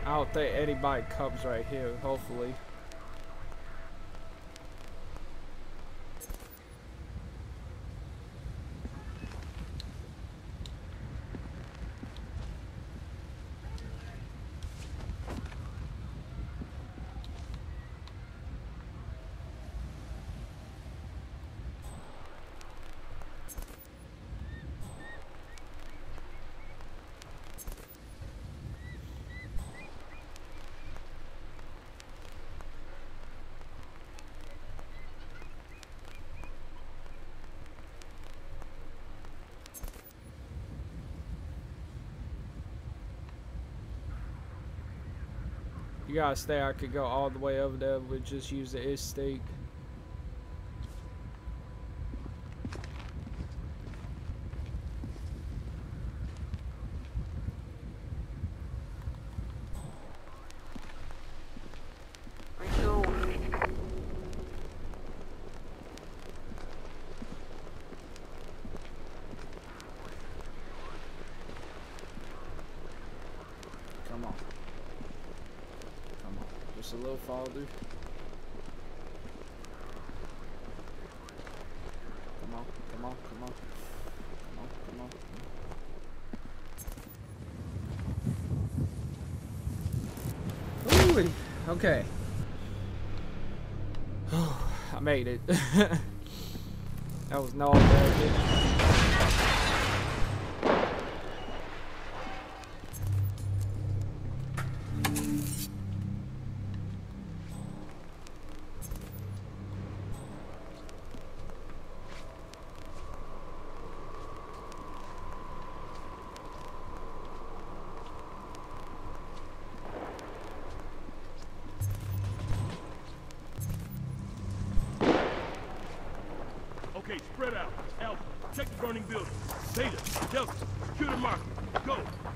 I don't think anybody comes right here, hopefully. You gotta stay. I could go all the way over there, but just use the stick. A little farther. Come on, come on, come on. Come on, come on. Ooh, okay. I made it. That was not very good. Okay, spread out. Alpha, check the burning building. Beta, Delta, secure the marker. Go.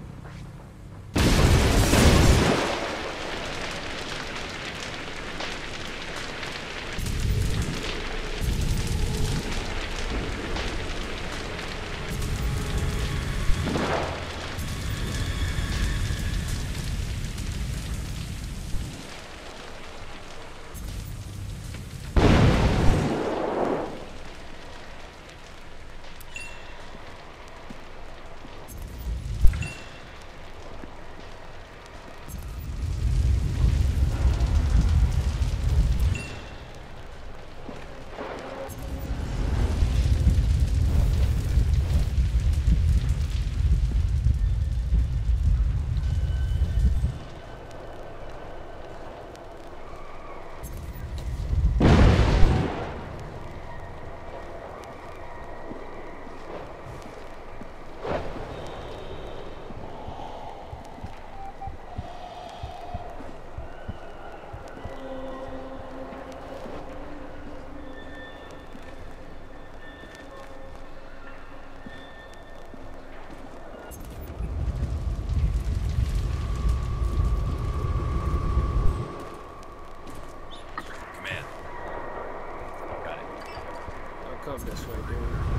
Come this way, dude.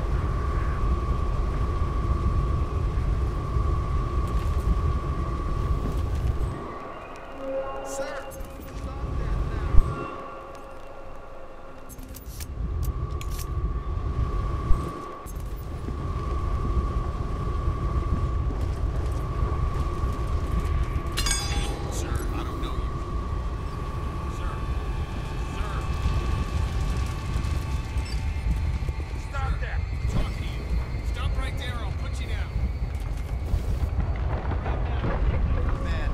Sir, stop that now. Sir, I don't know you. Sir. Stop that. Talk to you. Stop right there, I'll put you down. Man.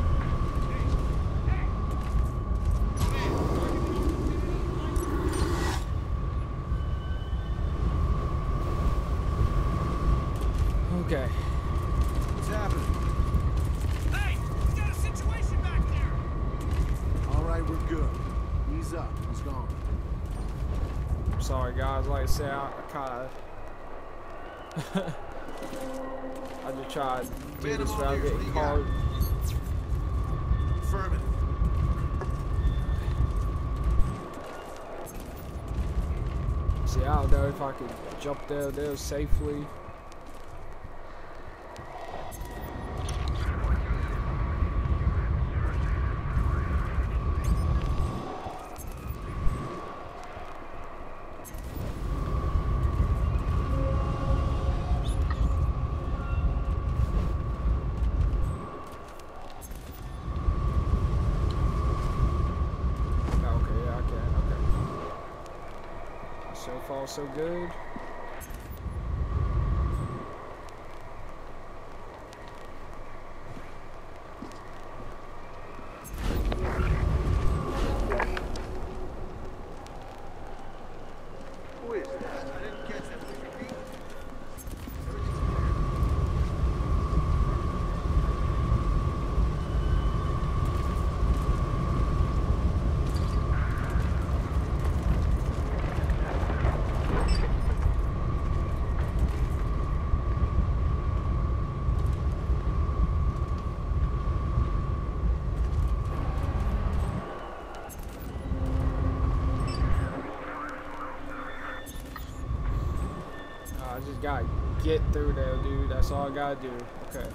Okay. What's happening? Hey, we got a situation back there. All right, we're good. Ease up. He's gone. I'm sorry, guys. Like I said, I kind of. I just tried to do this without getting caught. Affirmative. See, I don't know if I could jump there safely. far, so good. Who is this? I didn't catch that. Please repeat. I just gotta get through there, dude. That's all I gotta do. Okay.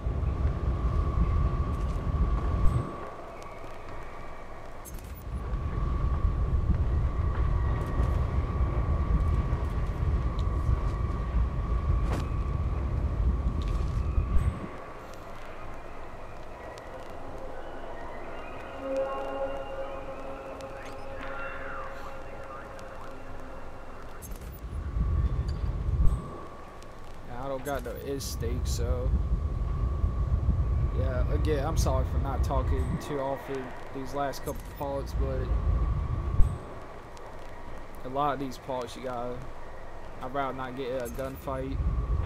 I don't got no stake, so yeah. Again, I'm sorry for not talking too often these last couple parts, but a lot of these parts I'd rather not get in a gunfight.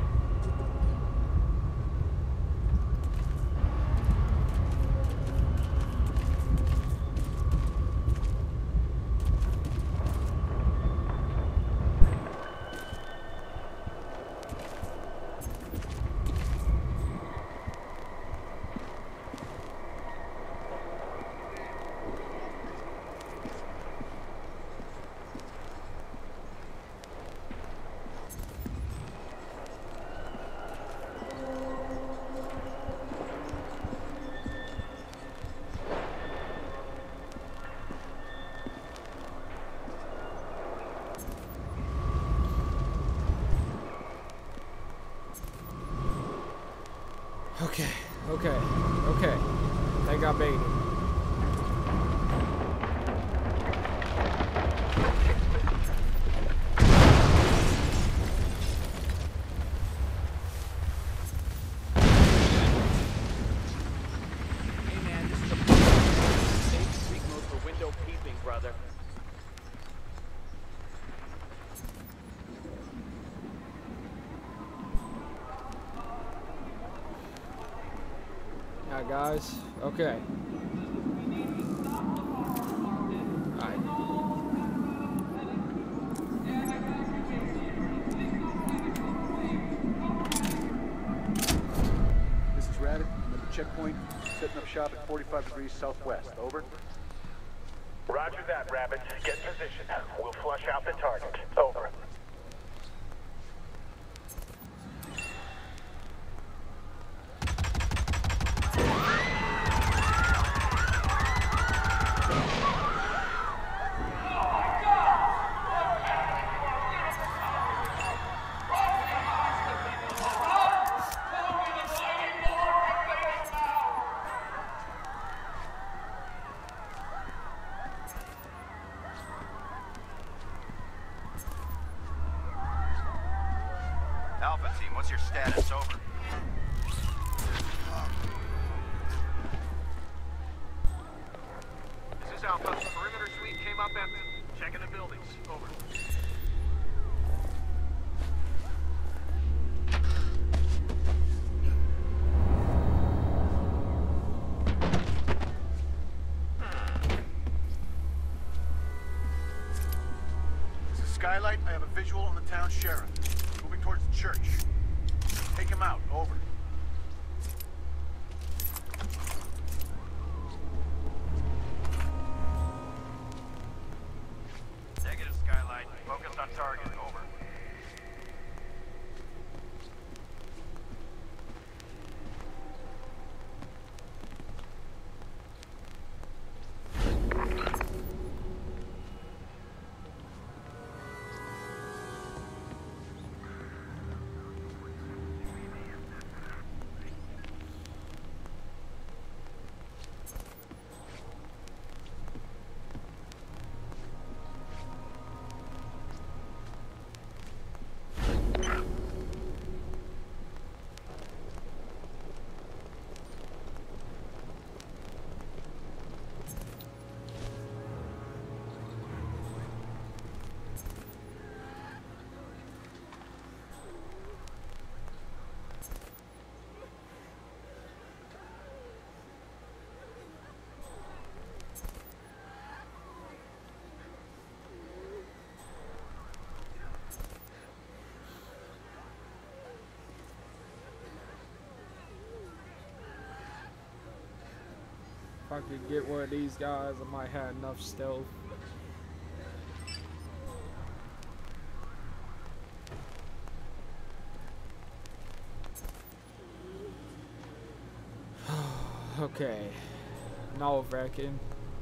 Okay. They got baited. Hey man, this is a safe street mode for window peeping, brother. Alright, guys. Okay. Alright. This is Rabbit. I'm at the checkpoint, setting up shop at 45 degrees southwest. Over. Roger that, Rabbit. Get in position. We'll flush out the target. Over. Alpha team, what's your status? Over. This is Alpha. Perimeter suite came up empty. Checking the buildings. Over. This is Skylight. I have a visual on the town sheriff. Moving towards the church. Take him out. Over. Negative, Skylight. Focused on target. Over. If I could get one of these guys, I might have enough stealth. Okay, nerve-wracking.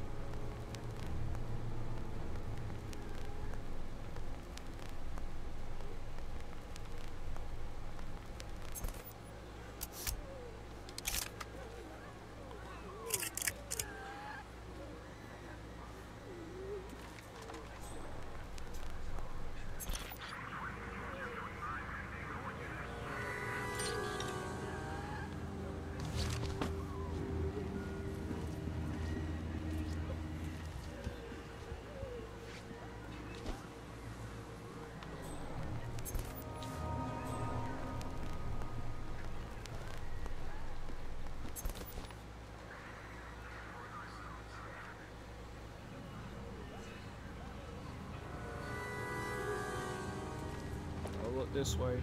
Look this way.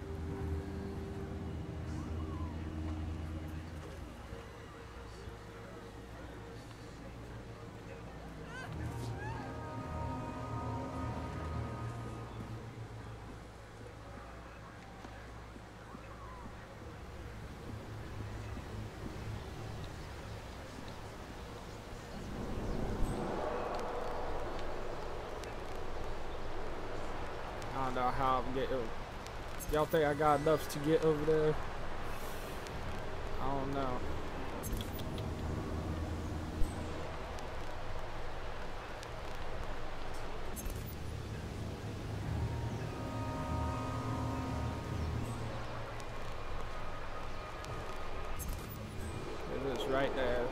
I don't know how I'm getting. Y'all think I got enough to get over there? I don't know. It is right there.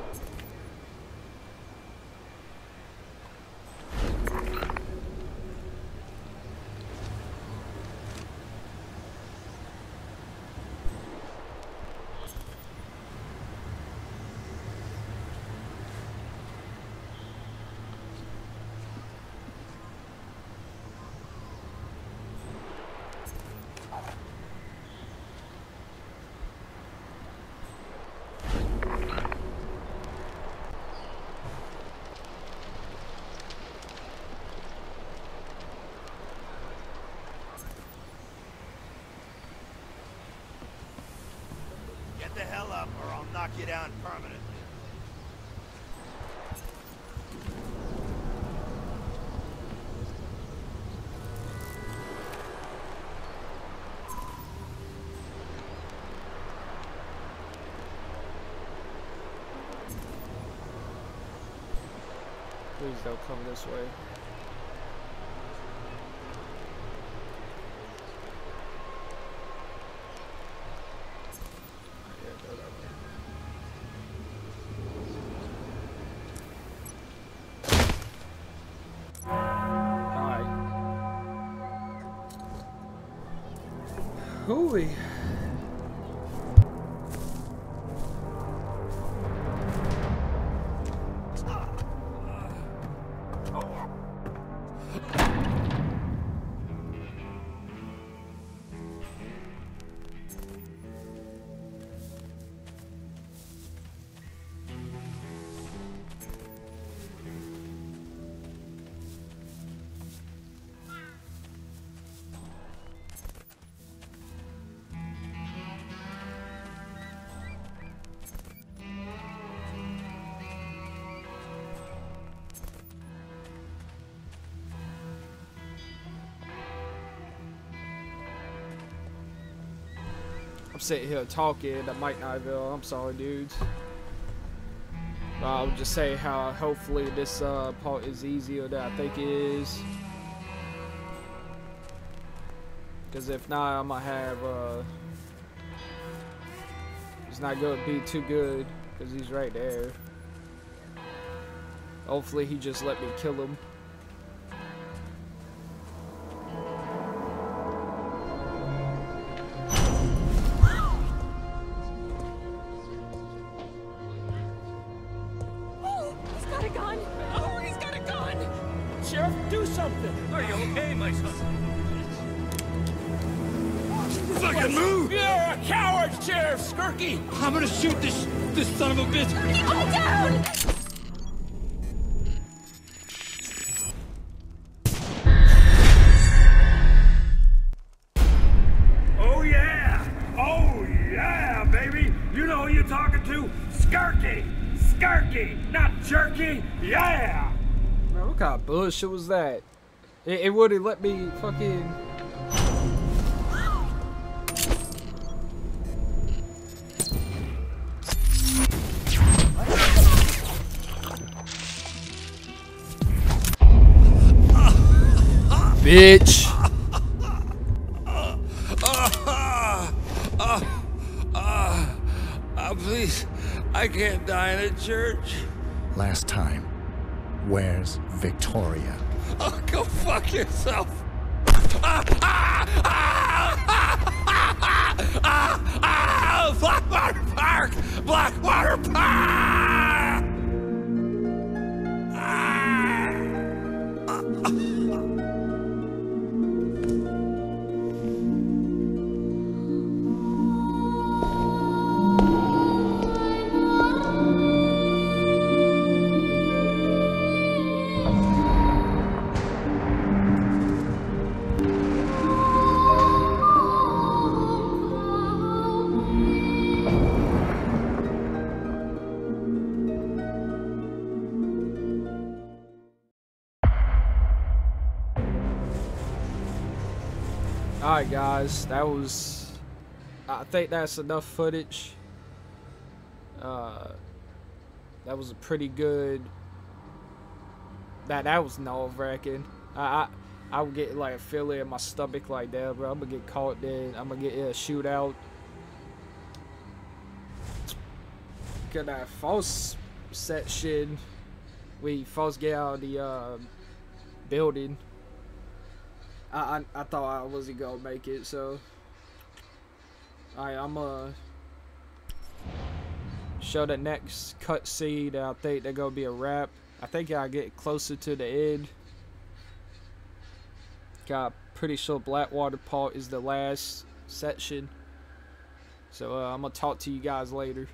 Get the hell up or I'll knock you down permanently. Please don't come this way. Hooey. I'm sitting here talking, I might not have, I'm sorry dudes. I'll just say how hopefully this part is easier than I think it is. Because if not, I might have, it's not going to be too good, because he's right there. Hopefully he just let me kill him. Fucking move! You're a coward, Sheriff! Sheriff Skirky! I'm gonna shoot this son of a bitch! All down! Oh yeah, baby! You know who you're talking to? Skirky! Skirky! Not jerky! Yeah! Man, what kind of bullshit was that? It wouldn't let me fucking... Bitch! Please, I can't die in a church. Last time, where's Victoria? Oh, go fuck yourself. Blackwater Park! Blackwater Park! Alright guys, that was... I think that's enough footage. That was a pretty good... That was nerve-wracking. I would get like a feeling in my stomach like that, bro. I'm gonna get caught then. I'm gonna get in a shootout. Got that false section. We first get out of the building. I thought I wasn't gonna make it, so I'm gonna show the next cutscene. I think they're gonna be a wrap. I think I get closer to the end. Got pretty sure Blackwater Park is the last section. So I'm gonna talk to you guys later.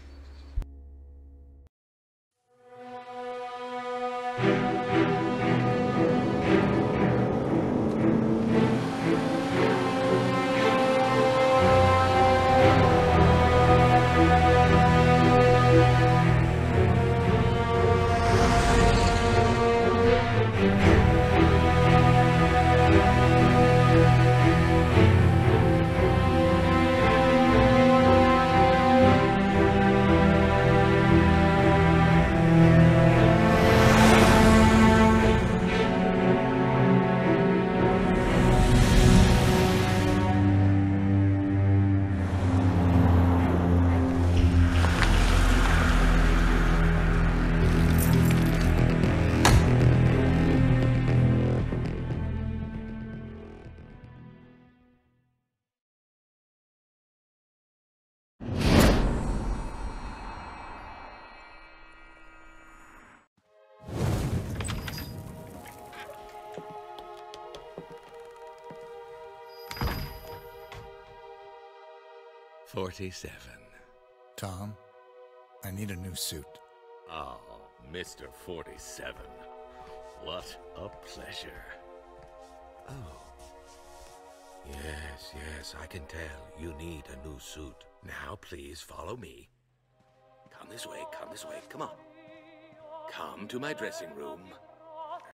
Tom, I need a new suit. Oh, Mr. 47. What a pleasure. Oh. Yes, I can tell you need a new suit. Now, please follow me. Come this way, come on. Come to my dressing room.